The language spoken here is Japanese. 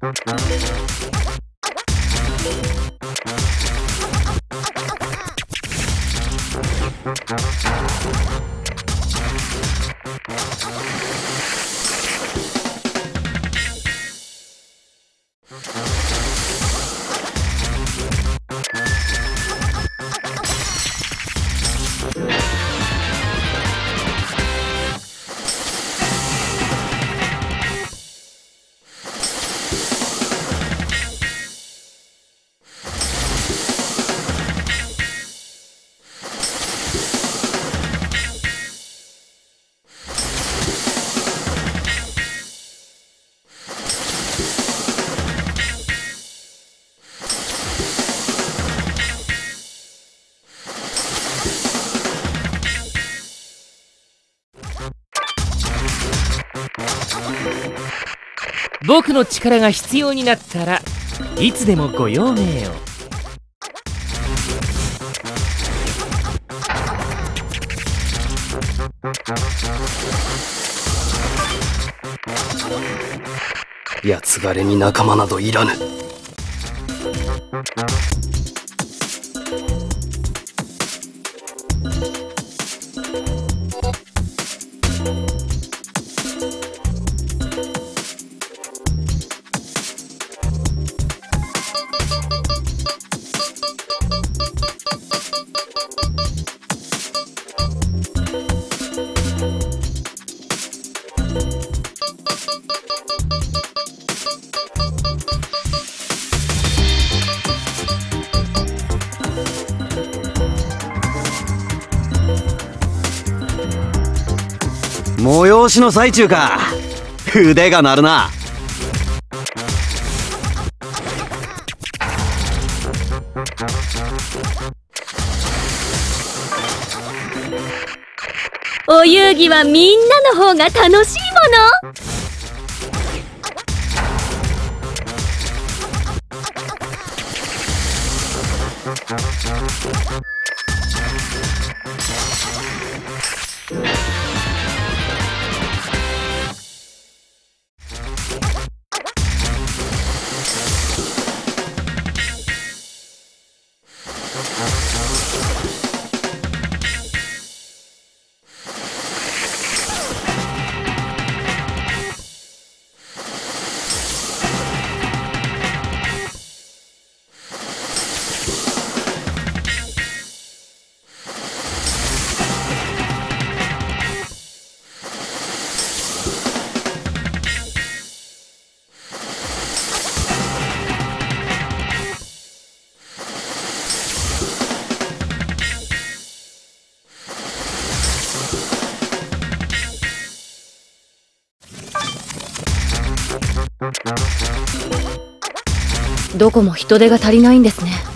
僕の力が必要になったらいつでもご用命を。 やつがれに仲間などいらぬ。催しの最中か。腕が鳴るな。 お遊戯はみんなの方が楽しいもの。どこも人手が足りないんですね。